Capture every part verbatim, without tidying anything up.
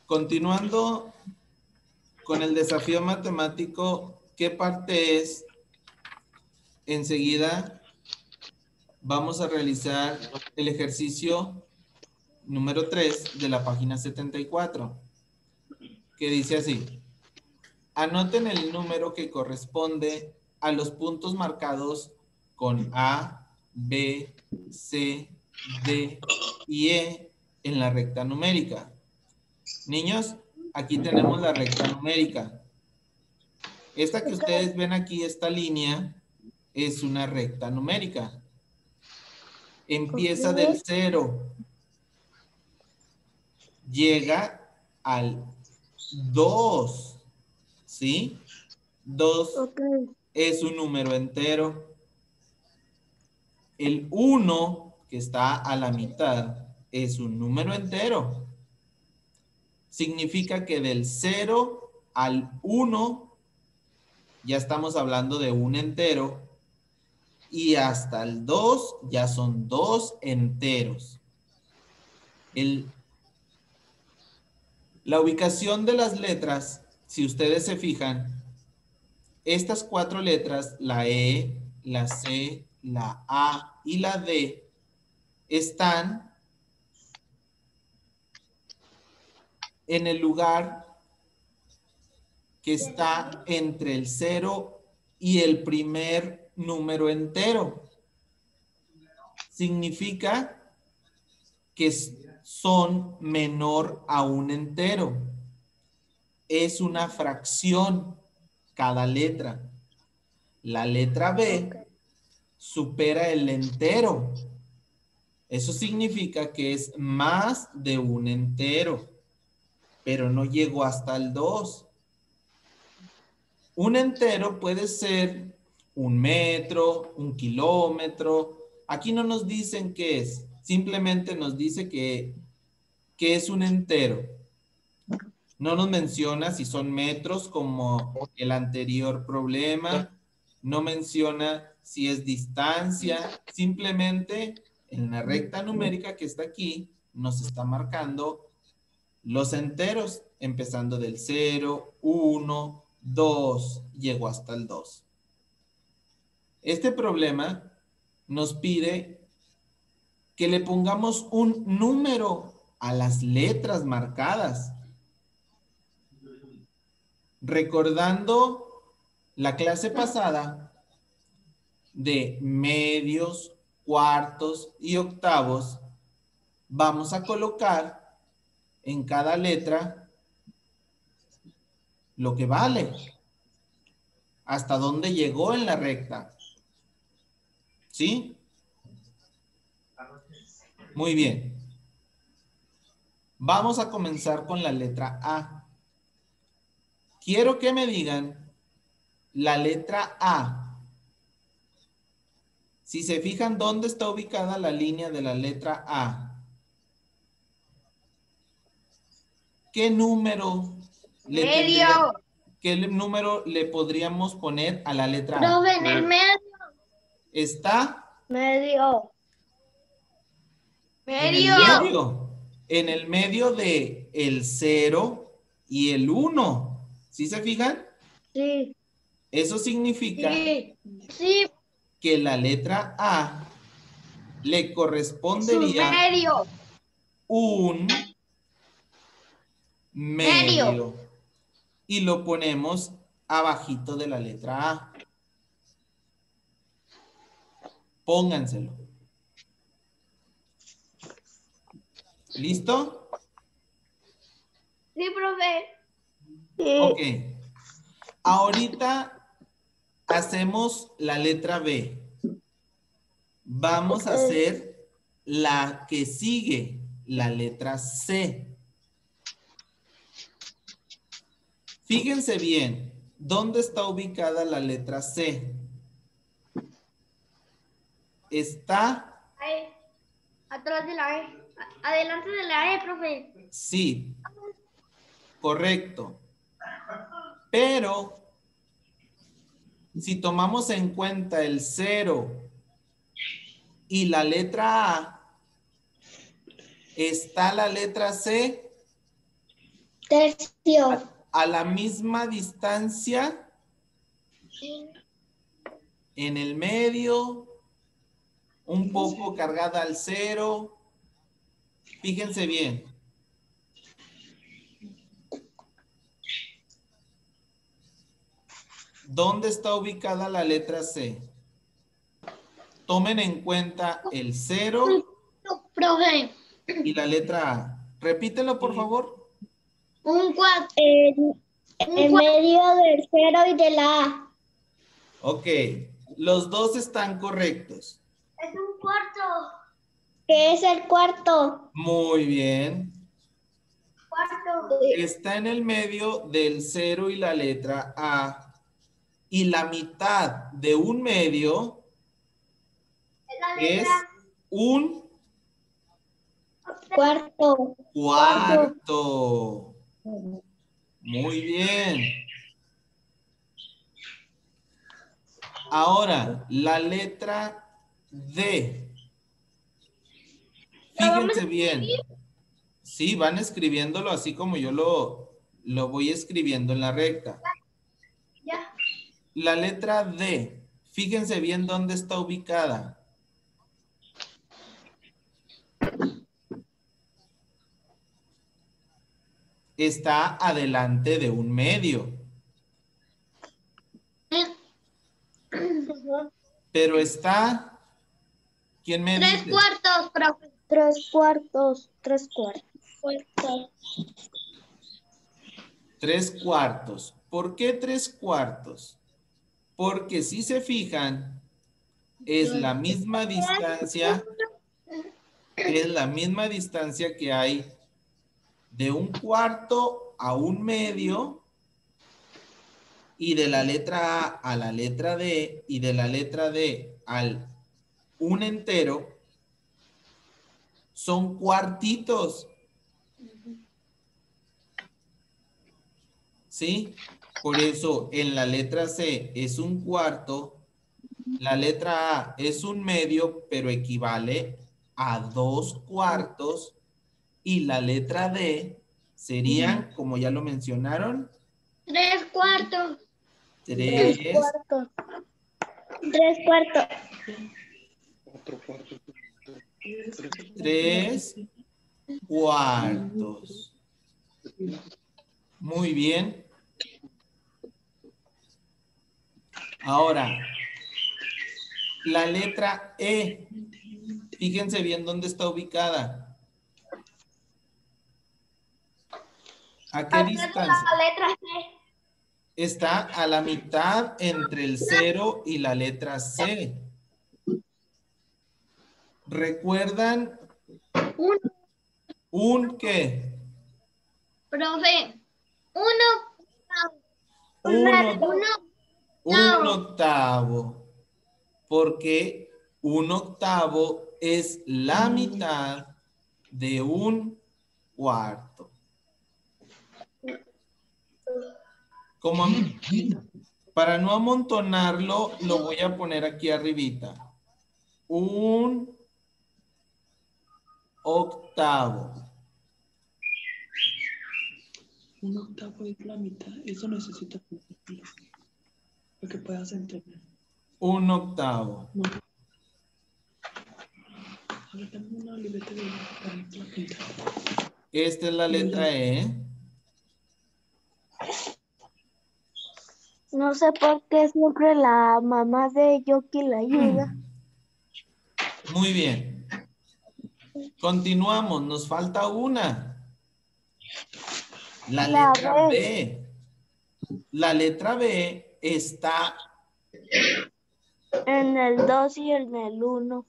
Continuando con el desafío matemático, ¿qué parte es? Enseguida vamos a realizar el ejercicio número tres de la página setenta y cuatro, que dice así. Anoten el número que corresponde a los puntos marcados con A, B, C, D y E en la recta numérica. Niños, aquí tenemos la recta numérica. Esta que ustedes ven aquí, esta línea, es una recta numérica. Empieza del cero. Llega al dos. ¿Sí? dos Okay. es un número entero. El uno, que está a la mitad, es un número entero. Significa que del cero al uno ya estamos hablando de un entero. Y hasta el dos ya son dos enteros. El, la ubicación de las letras, si ustedes se fijan, estas cuatro letras, la E, la C, la A y la D, están en el lugar que está entre el cero y el primer número entero. Significa que son menor a un entero. Es una fracción cada letra. La letra B Okay. supera el entero. Eso significa que es más de un entero, pero no llegó hasta el dos. Un entero puede ser un metro, un kilómetro. Aquí no nos dicen qué es. Simplemente nos dice que, que es un entero. No nos menciona si son metros como el anterior problema. No menciona si es distancia. Simplemente en la recta numérica que está aquí nos está marcando los enteros, empezando del cero, uno, dos, llegó hasta el dos. Este problema nos pide que le pongamos un número a las letras marcadas. Recordando la clase pasada de medios, cuartos y octavos, vamos a colocar en cada letra lo que vale. Hasta dónde llegó en la recta. ¿Sí? Muy bien. Vamos a comenzar con la letra A. Quiero que me digan la letra A. Si se fijan, ¿dónde está ubicada la línea de la letra A? ¿Qué número le tendría, Medio. qué número le podríamos poner a la letra A? Profe, en el medio. Está Medio. en el Medio. medio. En el medio de el cero y el uno. ¿Sí se fijan? Sí. Eso significa Sí. Sí. que la letra A le Su correspondería medio. un Medio. medio. Y lo ponemos abajito de la letra A. Pónganselo. ¿Listo? Sí, profe. Ok. Sí. Ahorita hacemos la letra B. Vamos a hacer la que sigue, la letra C. Fíjense bien, ¿dónde está ubicada la letra C? Está... Ahí. Atrás de la E. Adelante de la E, profe. Sí, correcto. Pero si tomamos en cuenta el cero y la letra A, ¿está la letra C? Tercio. A, a la misma distancia, en el medio, un poco cargada al cero. Fíjense bien. ¿Dónde está ubicada la letra C? Tomen en cuenta el cero Profe, y la letra A. Repítelo, por favor. un cuarto. En, en medio del cero y de la A. Ok, los dos están correctos. Es un cuarto. ¿Qué es el cuarto? Muy bien. Cuarto. Está en el medio del cero y la letra A. Y la mitad de un medio es un Cuarto. cuarto. Muy bien. Ahora, la letra D. Fíjense bien. Sí, van escribiéndolo así como yo lo, lo voy escribiendo en la recta. Ya. La letra D. Fíjense bien dónde está ubicada. Está adelante de un medio. Pero está... ¿Quién me Tres dice? cuartos, profe. Tres cuartos. Tres cuartos. Tres cuartos. ¿Por qué tres cuartos? Porque si se fijan, es la misma distancia, es la misma distancia que hay de un cuarto a un medio y de la letra A a la letra D y de la letra D al un entero son cuartitos. ¿Sí? Por eso en la letra C es un cuarto, la letra A es un medio, pero equivale a dos cuartos, y la letra D serían, como ya lo mencionaron, Tres cuartos. tres, Tres cuartos. Tres cuartos. tres cuartos. Muy bien. Ahora, la letra E. Fíjense bien dónde está ubicada. ¿A qué distancia? La letra C. Está a la mitad entre el cero y la letra C. ¿Recuerdan Uno. un qué? Profe. Uno. Un, Uno. o- un octavo. Porque un octavo es la mitad de un cuarto. Como am- para no amontonarlo, lo voy a poner aquí arribita. Un octavo. Un octavo es la mitad. Eso necesita compartirlo para que puedas entender. Un octavo. No. A ver, dame una libreta de para la pinta. Esta es la letra E. No sé por qué siempre la mamá de Yoki la ayuda. Muy bien. Continuamos. Nos falta una. La La letra B. B. La letra B está En el dos y en el uno.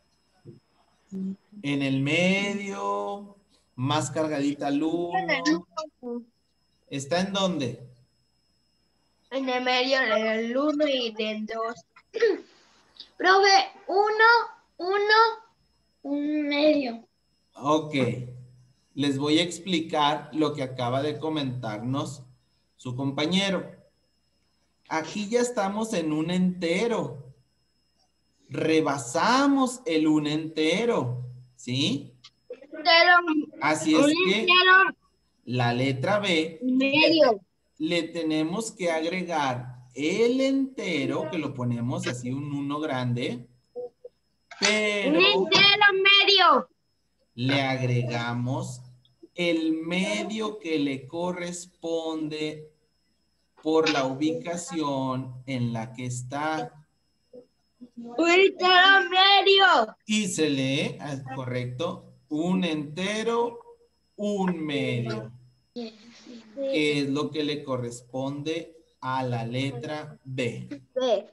en el medio, más cargadita al uno. ¿Está en dónde? En el medio del uno y del dos. Profe, uno, uno, un medio. Ok. Les voy a explicar lo que acaba de comentarnos su compañero. Aquí ya estamos en un entero. Rebasamos el un entero. ¿Sí? Entero, Así un es que entero la letra B, Medio. le tenemos que agregar el entero, que lo ponemos así un uno grande, pero medio. le agregamos el medio que le corresponde por la ubicación en la que está. Un entero medio. Y se lee, ah, correcto, un entero, un medio, que es lo que le corresponde a la letra B. B.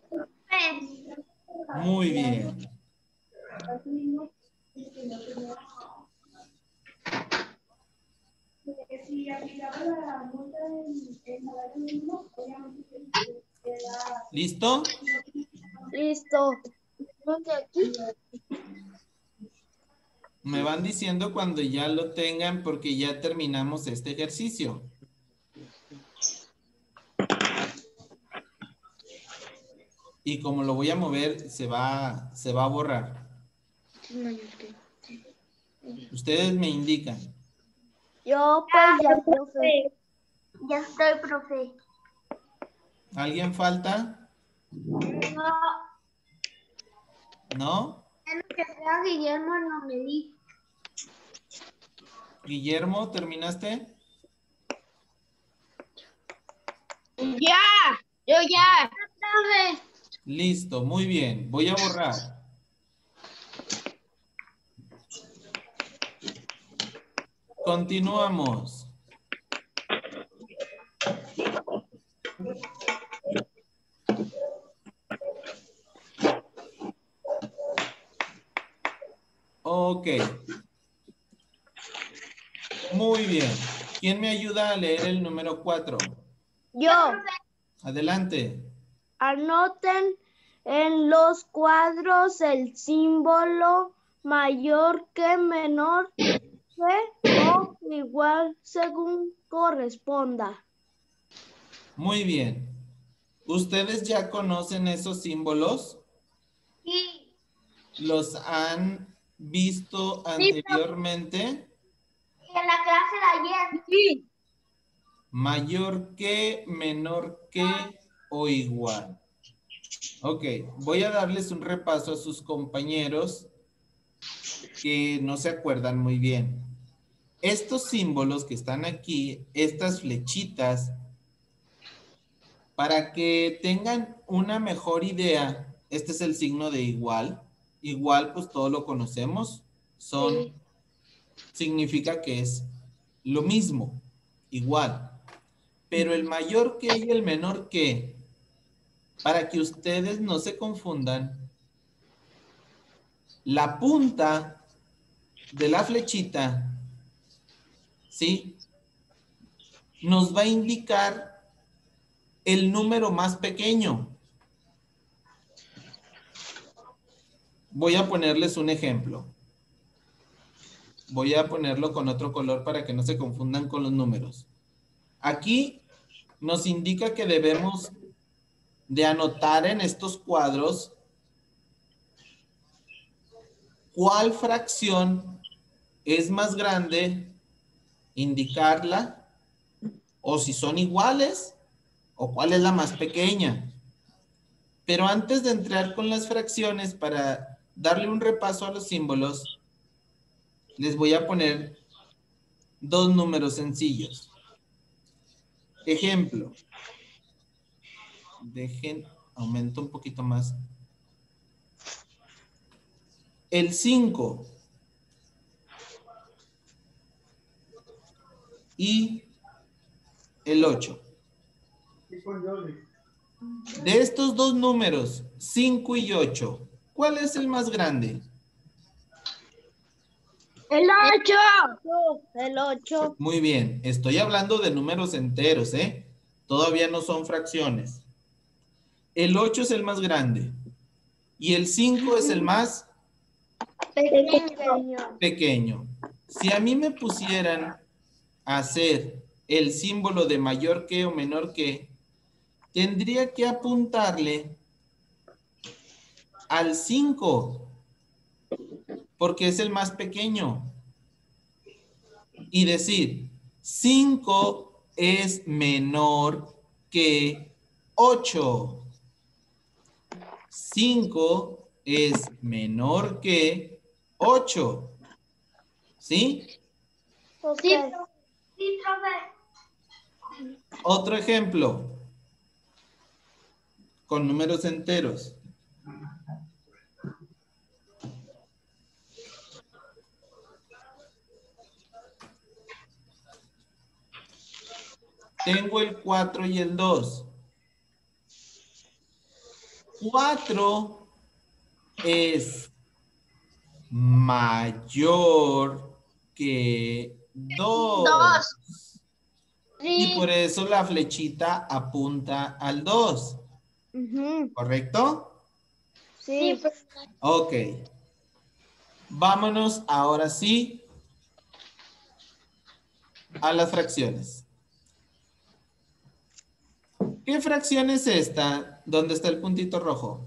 Muy bien. ¿Listo? Listo. Me van diciendo cuando ya lo tengan porque ya terminamos este ejercicio. Y como lo voy a mover, se va, se va a borrar. Ustedes me indican. Yo pues ya, profe. Ya estoy, profe. ¿Alguien falta? No, ¿No? en lo que sea Guillermo no me di. Guillermo, ¿terminaste? Ya, yo ya. Profe. Listo, muy bien. Voy a borrar. Continuamos. Ok. Muy bien. ¿Quién me ayuda a leer el número cuatro? Yo. Adelante. Anoten en los cuadros el símbolo mayor que menor que o igual según corresponda. Muy bien. ¿Ustedes ya conocen esos símbolos? Sí. ¿Los han visto anteriormente? En la clase de ayer. Sí. Mayor que, menor que o igual. Ok, voy a darles un repaso a sus compañeros que no se acuerdan muy bien. Estos símbolos que están aquí, estas flechitas, para que tengan una mejor idea, este es el signo de igual. Igual, pues todo lo conocemos. Son, Sí. significa que es lo mismo, igual. Pero el mayor que y el menor que, para que ustedes no se confundan, la punta de la flechita, ¿sí? Nos va a indicar el número más pequeño. Voy a ponerles un ejemplo. Voy a ponerlo con otro color para que no se confundan con los números. Aquí nos indica que debemos de anotar en estos cuadros cuál fracción es más grande, indicarla, o si son iguales, o cuál es la más pequeña. Pero antes de entrar con las fracciones, para darle un repaso a los símbolos, les voy a poner dos números sencillos. Ejemplo. Dejen, aumento un poquito más. El cinco y el ocho. De estos dos números, cinco y ocho, ¿cuál es el más grande? El ocho. El ocho. Muy bien, estoy hablando de números enteros, ¿eh? Todavía no son fracciones. El ocho es el más grande y el cinco es el más Pequeño. pequeño. Si a mí me pusieran a hacer el símbolo de mayor que o menor que, tendría que apuntarle al cinco, porque es el más pequeño. Y decir, cinco es menor que ocho. cinco es menor que ocho. ¿Sí? Sí, sí, profe. Otro ejemplo. Con números enteros. Tengo el cuatro y el dos. cuatro es mayor que dos. Dos. Y por Sí. eso la flechita apunta al dos. Ujú. ¿Correcto? Sí, profe. Ok. Vámonos ahora sí a las fracciones. ¿Qué fracción es esta? ¿Dónde está el puntito rojo?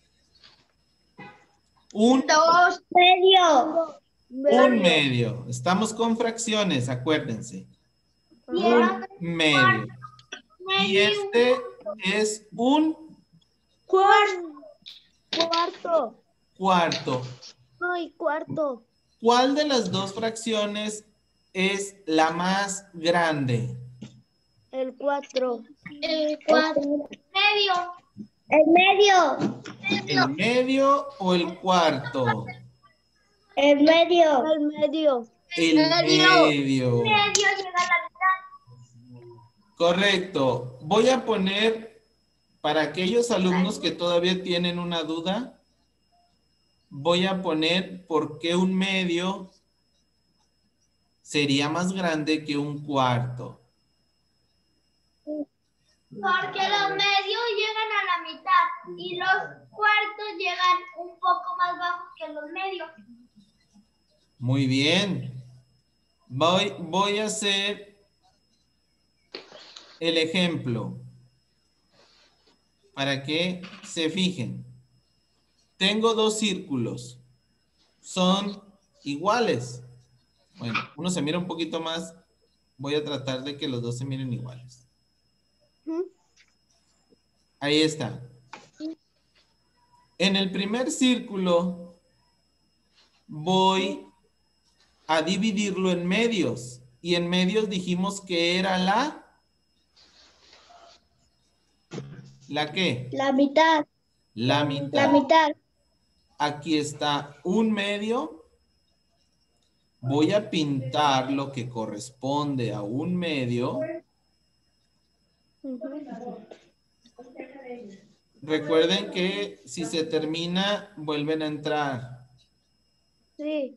Un, Dos. Medio. un medio. Estamos con fracciones, acuérdense. Y Un era medio. Y medio. este es un Cuarto. Cuarto. cuarto. Ay, cuarto. ¿Cuál de las dos fracciones es la más grande? El cuatro. El cuatro. Medio. El medio. ¿El medio o el cuarto? El medio. El medio. El medio. medio. Medio llega a la mitad. Correcto. Voy a poner, para aquellos alumnos que todavía tienen una duda, voy a poner por qué un medio sería más grande que un cuarto. Porque los medios llegan a la mitad y los cuartos llegan un poco más bajos que los medios. Muy bien. Voy, voy a hacer el ejemplo para que se fijen. Tengo dos círculos. Son iguales. Bueno, uno se mira un poquito más. Voy a tratar de que los dos se miren iguales. Ahí está. En el primer círculo voy a dividirlo en medios. Y en medios dijimos que era la... ¿La qué? La mitad. La mitad. La mitad. Aquí está un medio. Voy a pintar lo que corresponde a un medio. Recuerden que si se termina, vuelven a entrar. Sí.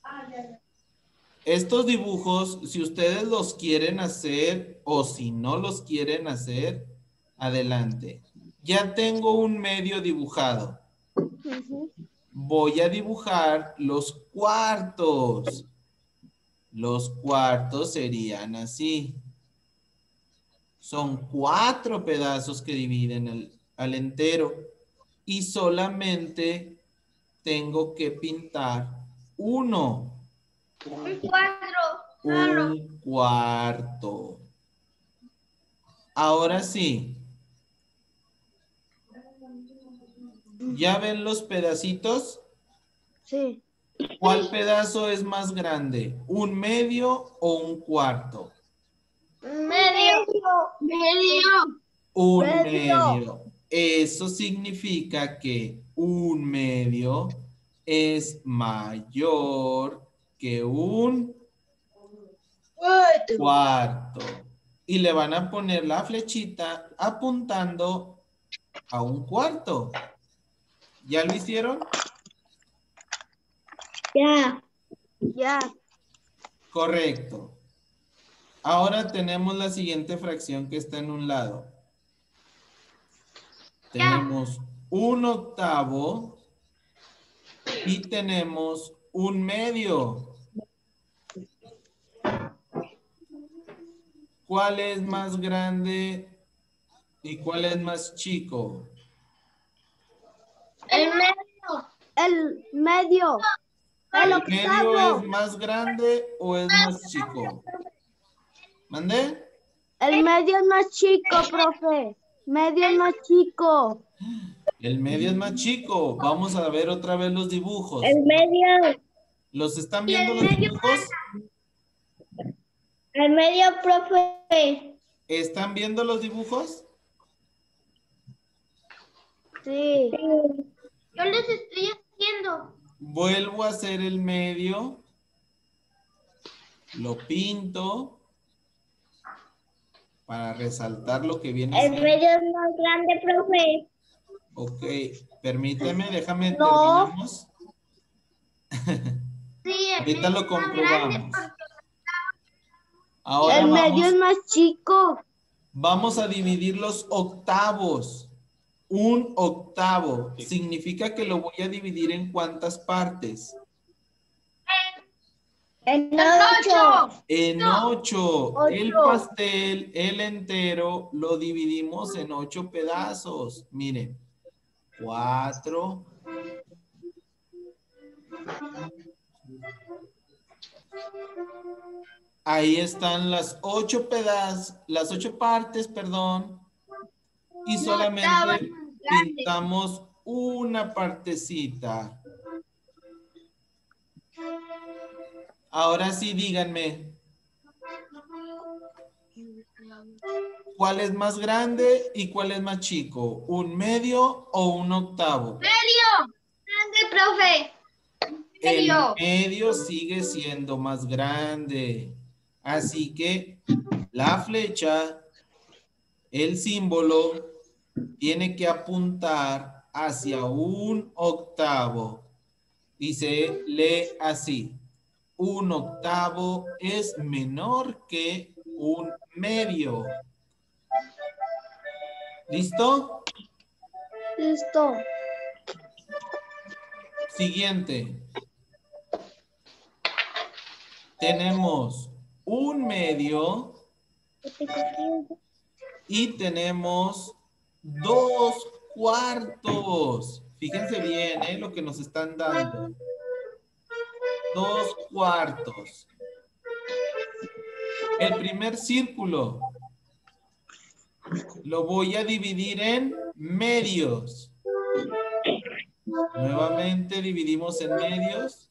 Estos dibujos, si ustedes los quieren hacer o si no los quieren hacer, adelante. Ya tengo un medio dibujado. Voy a dibujar los cuartos. Los cuartos serían así. Son cuatro pedazos que dividen el, al entero. Y solamente tengo que pintar uno. Un cuatro. Un cuarto. Ahora sí. ¿Ya ven los pedacitos? Sí. ¿Cuál pedazo es más grande? ¿Un medio o un cuarto? Medio. Medio. Un Medio. medio. Eso significa que un medio es mayor que un cuarto. Y le van a poner la flechita apuntando a un cuarto. ¿Ya lo hicieron? Ya. Ya. Correcto. Ahora tenemos la siguiente fracción que está en un lado. Tenemos un octavo y tenemos un medio. ¿Cuál es más grande y cuál es más chico? El medio. El medio. El ¿El medio octavo. es más grande o es más chico? ¿Mandé? El medio es más chico, profe. Medio es más chico. El medio es más chico. Vamos a ver otra vez los dibujos. El medio. ¿Los están viendo los dibujos? El medio, profe. ¿Están viendo los dibujos? Sí. Yo les estoy haciendo. Vuelvo a hacer el medio. Lo pinto. Para resaltar lo que viene El siendo. medio es más grande, profe. Ok, permíteme, déjame No. terminamos. Sí, el Ahorita medio lo es más grande comprobamos. porque Ahora El medio vamos, es más chico. vamos a dividir los octavos. Un octavo significa que lo voy a dividir en cuántas partes. En ocho. ocho. En ocho. Ocho. El pastel, el entero, lo dividimos en ocho pedazos. Miren, cuatro. Ahí están las ocho pedazos, las ocho partes, perdón. Y solamente pintamos una partecita. Ahora sí, díganme. ¿Cuál es más grande y cuál es más chico? ¿Un medio o un octavo? Medio. Grande, profe. El Medio. medio sigue siendo más grande. Así que la flecha, el símbolo, tiene que apuntar hacia un octavo. Y se lee así. Un octavo es menor que un medio. ¿Listo? Listo. Siguiente. Tenemos un medio y tenemos dos cuartos. Fíjense bien, ¿eh? Lo que nos están dando. Dos cuartos. El primer círculo lo voy a dividir en medios. Nuevamente dividimos en medios.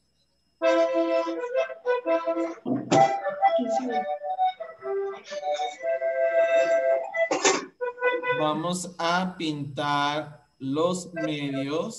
Vamos a pintar los medios.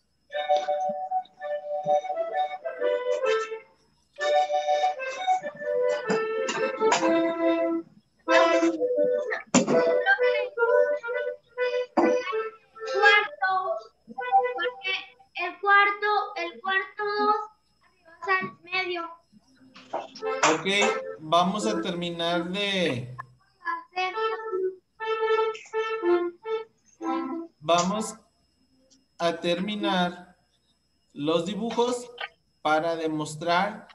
Cuarto. Porque el cuarto, el cuarto dos, arriba está el medio. Ok, vamos a terminar de... Hacer. Vamos a terminar los dibujos para demostrar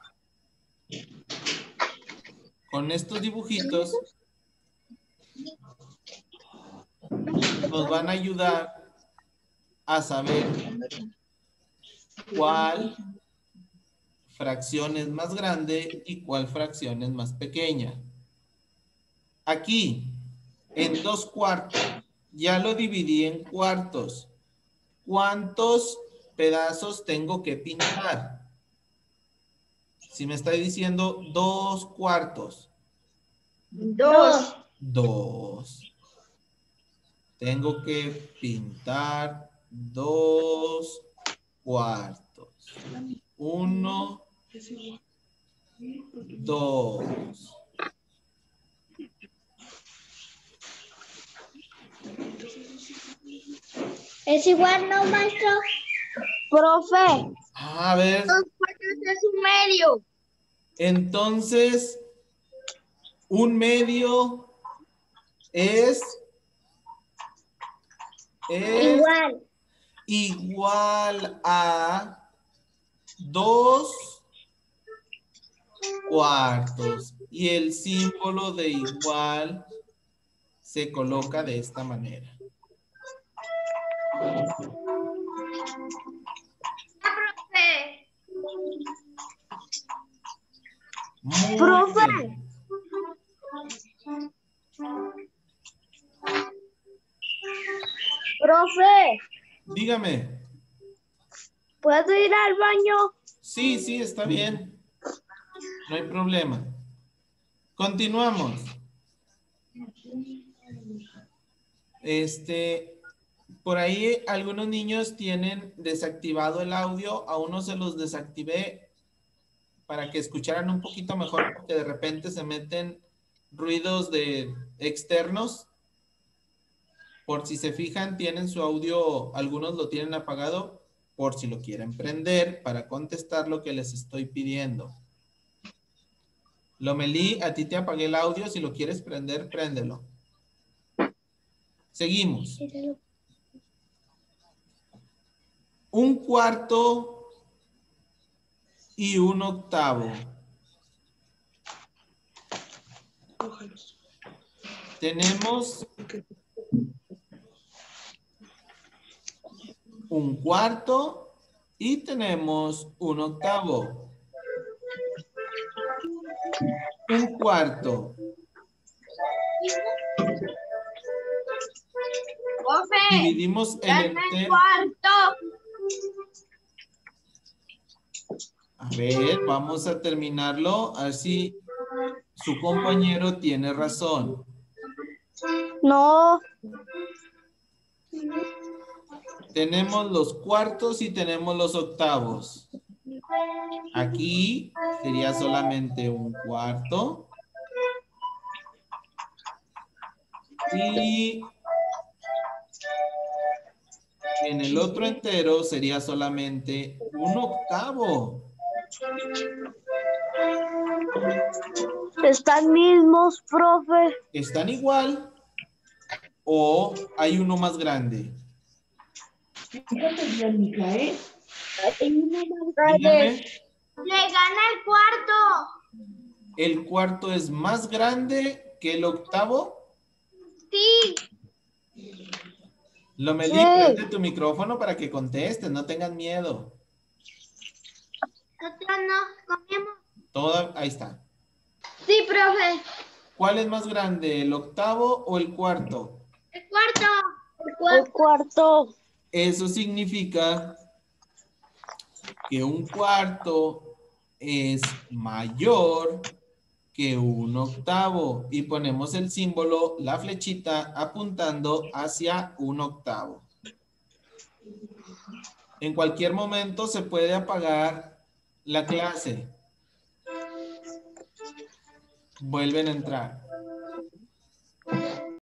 con estos dibujitos. Nos van a ayudar a saber cuál fracción es más grande y cuál fracción es más pequeña. Aquí, en dos cuartos, ya lo dividí en cuartos. ¿Cuántos pedazos tengo que pintar? Si me está diciendo dos cuartos. Dos. Dos. Tengo que pintar dos cuartos. Uno, dos. Es igual, ¿no, maestro? Profe. A ver, Dos cuartos es un medio. entonces, un medio es, es Igual. igual a dos cuartos. Y el símbolo de igual se coloca de esta manera. Profe. Muy Profe. bien. Dígame. ¿Puedo ir al baño? Sí, sí, está bien. No hay problema. Continuamos. Este, por ahí algunos niños tienen desactivado el audio. A uno se los desactivé para que escucharan un poquito mejor, porque de repente se meten ruidos de externos. Por si se fijan, tienen su audio, algunos lo tienen apagado, por si lo quieren prender para contestar lo que les estoy pidiendo. Lomelí, a ti te apagué el audio, si lo quieres prender, préndelo. Seguimos. Un cuarto y un octavo. Tenemos un cuarto y tenemos un octavo. Un cuarto. Profe, Dividimos el dame el entero. cuarto. A ver, vamos a terminarlo. A ver si su compañero tiene razón. No. Tenemos los cuartos y tenemos los octavos. Aquí sería solamente un cuarto. Y en el otro entero sería solamente un octavo. Están mismos, profe. ¿Están igual o hay uno más grande? Fíjate bien, Micael. Dígame, Le gana el cuarto. ¿el cuarto es más grande que el octavo? Sí. Lomelí, Sí. prende tu micrófono para que contestes, no tengan miedo. Nosotros no comemos. Toda, ahí está. Sí, profe. ¿Cuál es más grande, el octavo o el cuarto? El cuarto. El El cuarto. cuarto. Eso significa que un cuarto es mayor que un octavo y ponemos el símbolo, la flechita, apuntando hacia un octavo. En cualquier momento se puede apagar la clase. Vuelven a entrar.